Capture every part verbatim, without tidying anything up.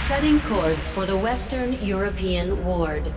Setting course for the Western European Ward.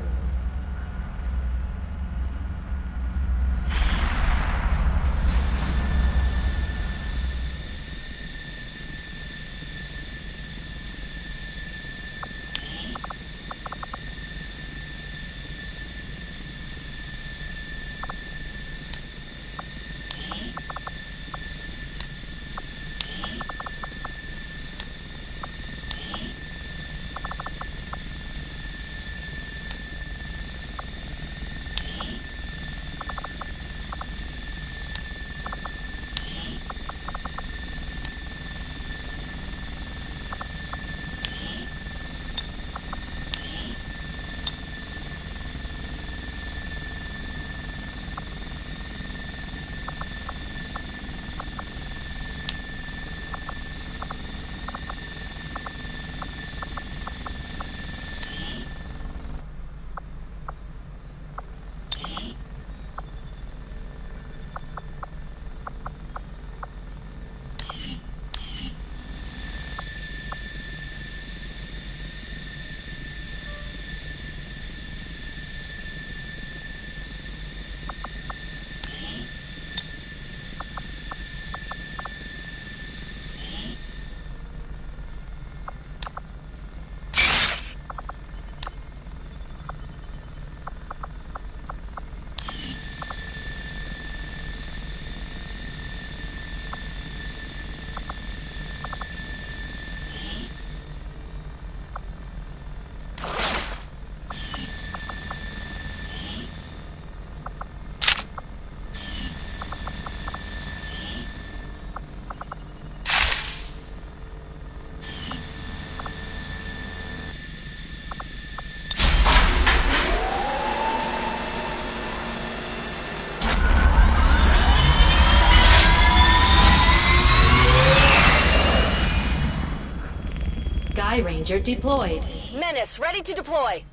Sky Ranger deployed. Menace, ready to deploy.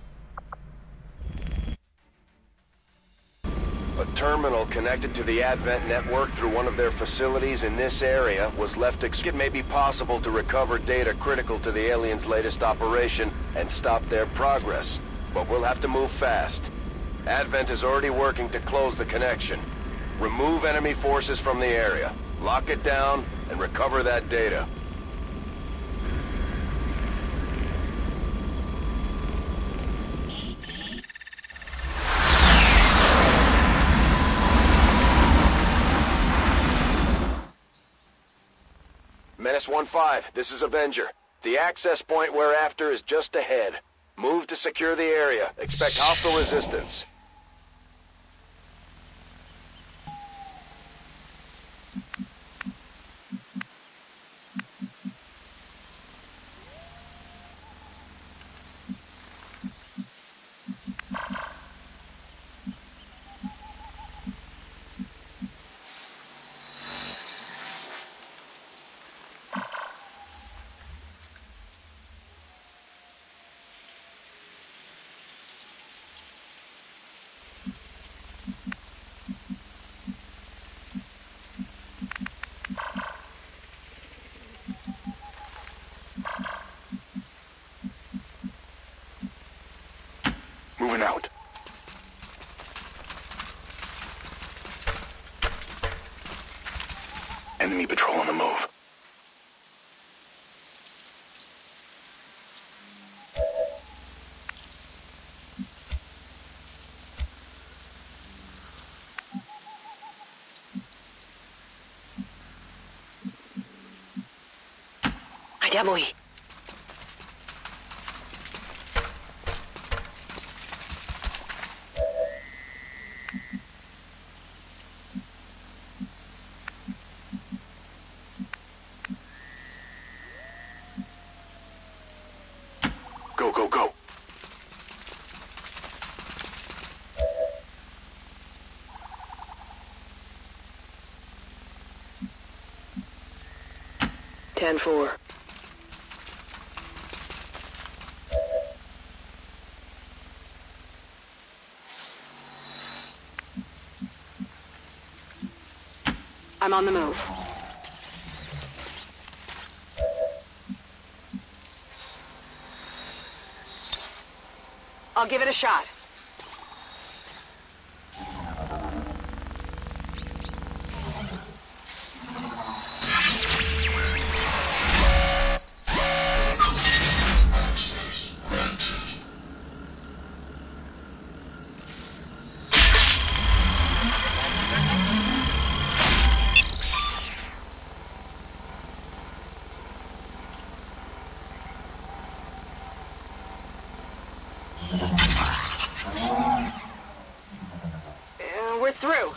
A terminal connected to the Advent network through one of their facilities in this area was left ex- It may be possible to recover data critical to the aliens' latest operation and stop their progress, but we'll have to move fast. Advent is already working to close the connection. Remove enemy forces from the area, lock it down, and recover that data. Menace one five, this is Avenger. The access point we're after is just ahead. Move to secure the area. Expect hostile resistance. Moving out. Enemy patrol on the move. Andiamo lì. Go, go, go. ten four. I'm on the move. I'll give it a shot. Uh, we're through.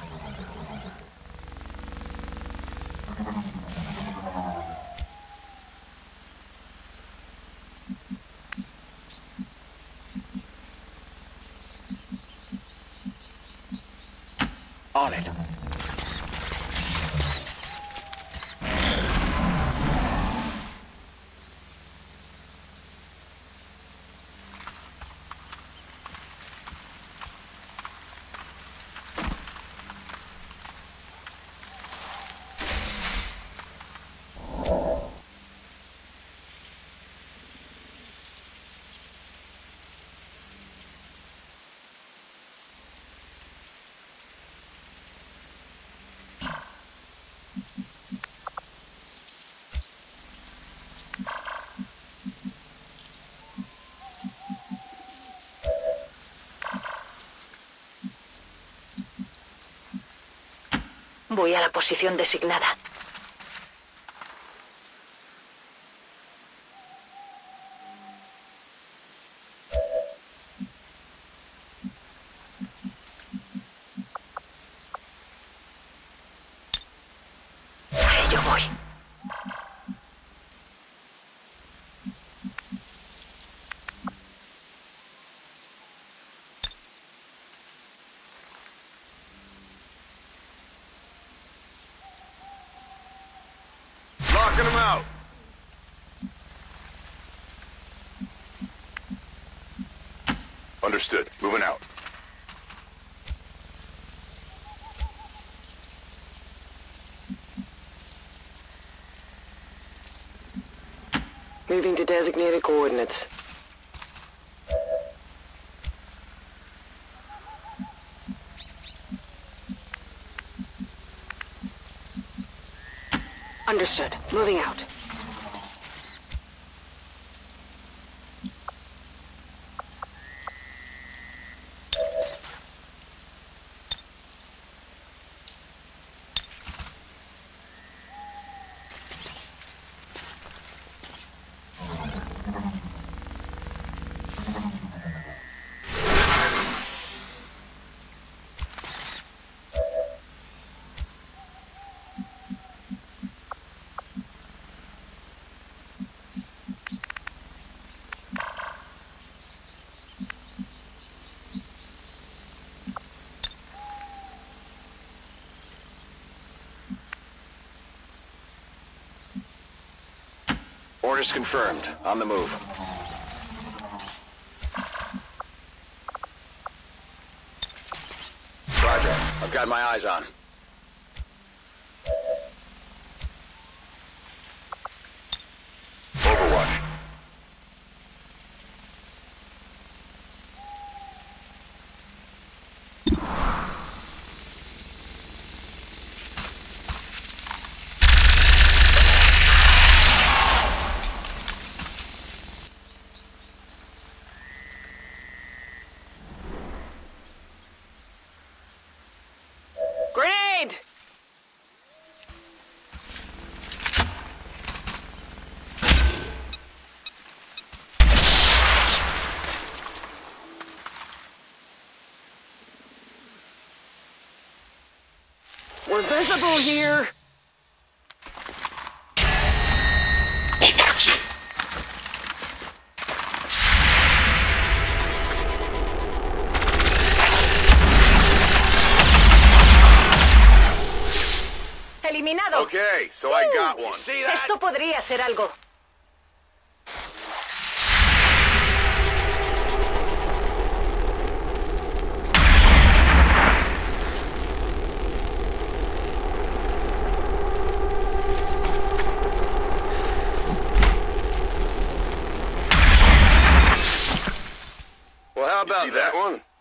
On it. Voy a la posición designada. A ello voy. Knocking them out. Understood. Moving out. Moving to designated coordinates. Understood. Moving out. Orders confirmed. On the move. Roger. I've got my eyes on. Overwatch. Grenade! We're visible here. Eliminado. Okay, so I got one. See that? Esto podría ser algo. Well, how about See that one?